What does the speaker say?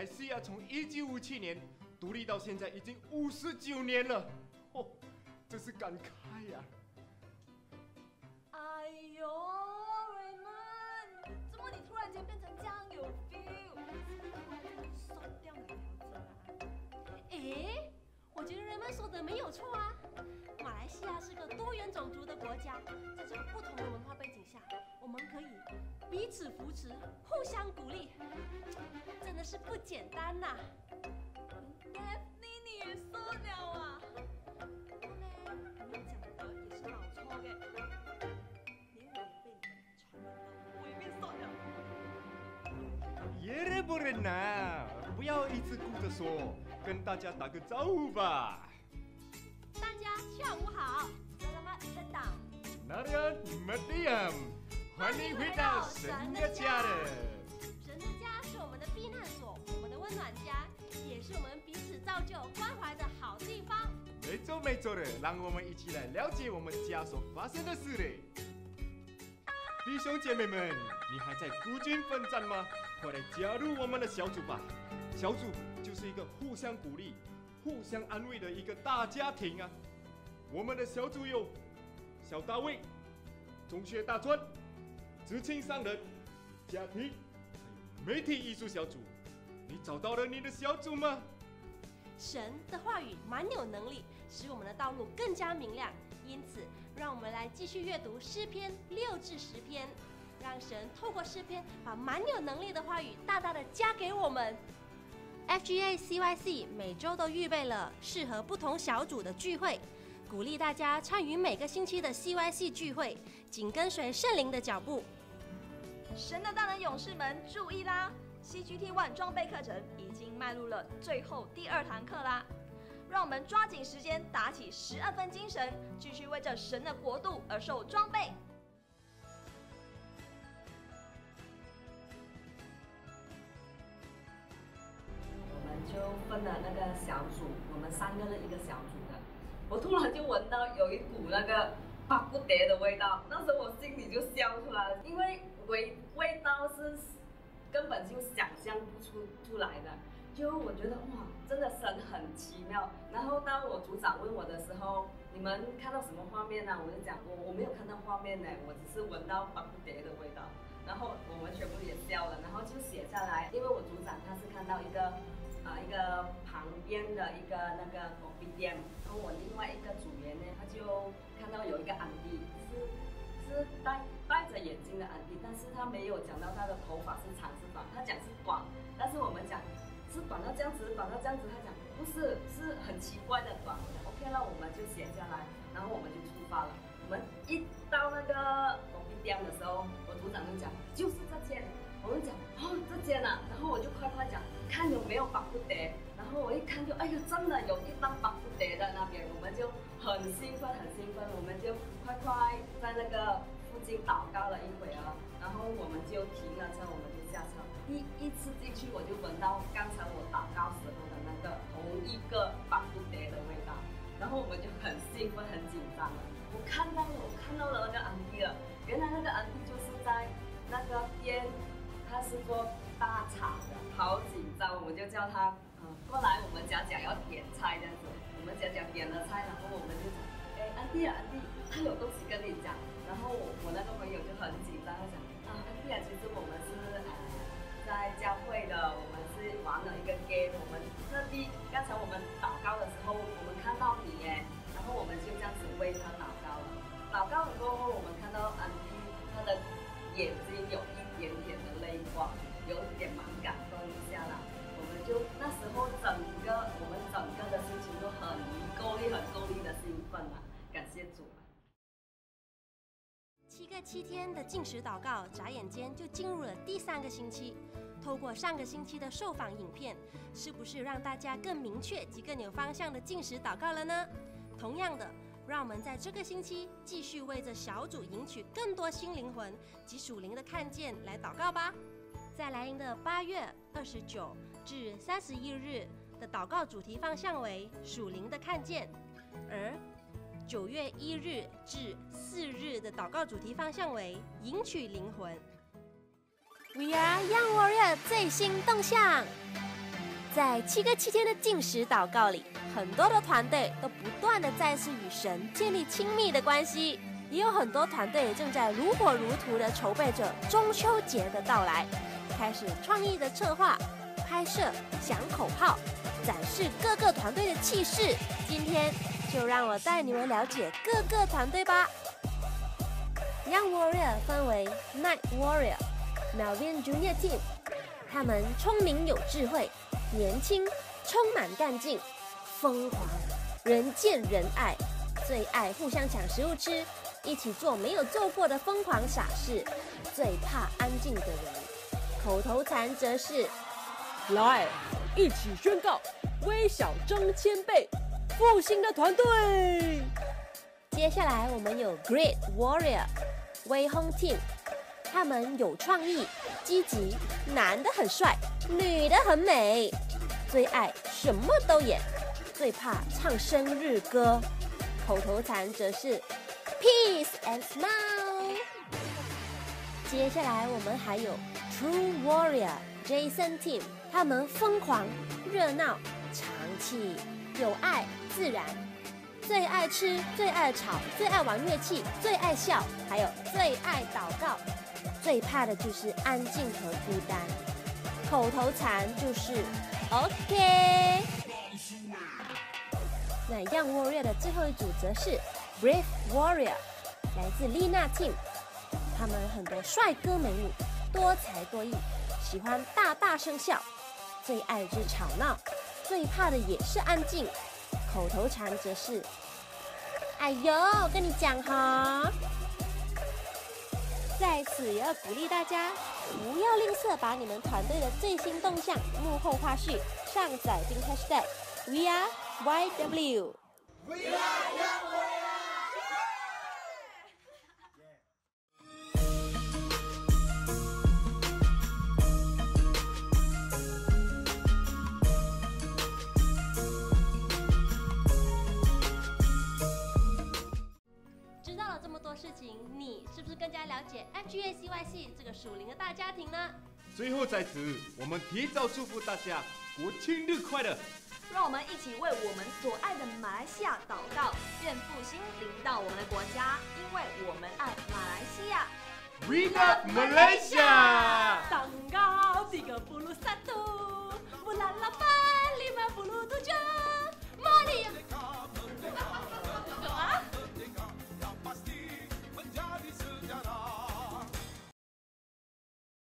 来西亚从1957年独立到现在已经59年了，哦，真是感慨呀！ 哎呦 ，Raymond， 怎么你突然间变成这样有 feel？ 松掉哪条筋啊？诶，我觉得 Raymond 说的没有错啊。马来西亚是个多元种族的国家，在这个不同的文化背景下，我们可以彼此扶持，互相鼓励，真的是不简单呐。Daphne， 你也说了啊？我呢，你讲的也是冇错嘅，连我也被你们传染到，我也变瘦了。 耶勒不人呐，不要一直顾着说，跟大家打个招呼吧。 大家下午好 ，Selamat datang。 Narian Madiam， 欢迎回到神的家了。 神的家是我们的避难所，我们的温暖家，也是我们彼此造就、关怀的好地方。 没错没错的，让我们一起来了解我们家所发生的事嘞。弟兄姐妹们，你还在孤军奋战吗？快来加入我们的小组吧！小组就是一个互相鼓励、互相安慰的一个大家庭啊。我们的小组有小大卫、中学大专、知青商人、家庭、媒体艺术小组。你找到了你的小组吗？ 神的话语蛮有能力，使我们的道路更加明亮。因此，让我们来继续阅读诗篇6至10篇，让神透过诗篇把蛮有能力的话语大大的加给我们。FGA CYC 每周都预备了适合不同小组的聚会，鼓励大家参与每个星期的 CYC 聚会，紧跟随圣灵的脚步。 神的大能勇士们注意啦！CGT One 装备课程已经迈入了最后第2堂课啦，让我们抓紧时间，打起12分精神，继续为着神的国度而受装备。 我们就分了那个小组，我们3个人一个小组的。我突然就闻到有一股那个巴布蝶的味道，那时候我心里就笑出来了，因为味道是根本就想象不出来的。就我觉得哇，真的神很奇妙。然后当我组长问我的时候，你们看到什么画面呢？我就讲我没有看到画面呢，我只是闻到巴布蝶的味道。然后我们全部也笑了，然后就写下来。因为我组长他是看到一个旁边的一个那个咖啡店，然后我另外一个组员呢，他就看到有一个安迪是戴着眼镜的安迪，但是他没有讲到他的头发是长是短，他讲是短，但是我们讲是短到这样子，他讲不是，是很奇怪的短。OK， 那我们就写下来，然后我们就出发了。我们一到那个咖啡店的时候，我组长就讲就是这间。我就讲这间啊，然后我就快讲看有没有巴布蝶，然后我一看就哎呀，真的有一档巴布蝶在那边，我们就很兴奋，我们就快在那个附近祷告了一会儿，然后我们就停了车，我们就下车。第一次进去我就闻到刚才我祷告时候的那个同一个巴布蝶的味道，然后我们就很兴奋很紧张了。我看到了那个安迪了，原来那个安迪就是在那个店。他是做大厂的，好紧张，我们就叫他过来，我们讲要点菜这样子，我们讲点了菜，然后我们就讲，安迪，他有东西跟你讲，然后我那个朋友就很紧张，他讲安迪啊，其实我们是在教会的，我们是玩了一个 game， 我们特地刚才我们祷告的时候，我们看到你耶，然后我们就这样子为他祷告了。祷告了过后，我们看到安迪他的眼睛有一点点的泪光，有点蛮感动一下啦。我们就那时候我们整个的心情都很够力的兴奋啦，感谢主啊 ！7天的禁食祷告，眨眼间就进入了第3个星期。透过上个星期的受访影片，是不是让大家更明确及更有方向的禁食祷告了呢？同样的，让我们在这个星期继续为着小组赢取更多新灵魂及属灵的看见来祷告吧。在来临的8月29至31日的祷告主题方向为属灵的看见，而9月1日至4日的祷告主题方向为赢取灵魂。We are Young Warrior 最新动向。 在7个7天的禁食祷告里，很多的团队都不断的再次与神建立亲密的关系，也有很多团队正在如火如荼的筹备着中秋节的到来，开始创意的策划、拍摄、响口号，展示各个团队的气势。今天就让我带你们了解各个团队吧。Young Warrior 分为 Night Warrior、Melvin Junior Team， 他们聪明有智慧，年轻，充满干劲，疯狂，人见人爱，最爱互相抢食物吃，一起做没有做过的疯狂傻事，最怕安静的人。口头禅则是来，一起宣告，微小争千倍，复兴的团队。 接下来我们有 Great Warrior、微轰 Team， 他们有创意、积极，男的很帅，女的很美，最爱什么都演，最怕唱生日歌。口头禅则是 Peace and Smile。接下来我们还有 True Warrior、Jason Team， 他们疯狂、热闹、长气、有爱、自然。最爱吃，最爱吵，最爱玩乐器，最爱笑，还有最爱祷告。最怕的就是安静和孤单。口头禅就是 OK。那 Young Warrior 的最后一组则是 Brave Warrior， 来自丽娜 Team， 他们很多帅哥美女，多才多艺，喜欢大大声笑，最爱是吵闹，最怕的也是安静。口头禅则是哎呦，跟你讲哈。在此也要鼓励大家，不要吝啬把你们团队的最新动向、幕后花絮上载并 hashtag #WeAreYW。知道了这么多事情，你是不是更加了解 FGA CYC 这个属灵的大家庭呢？ 最后在此，我们提早祝福大家国庆日快乐！ 让我们一起为我们所爱的马来西亚祷告，愿复兴临到我们的国家，因为我们爱马来西亚。 We love Malaysia！ Tanggal 31 Mula la